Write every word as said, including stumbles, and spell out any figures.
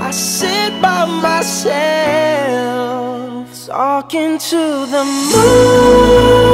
I sit by myself, talking to the moon.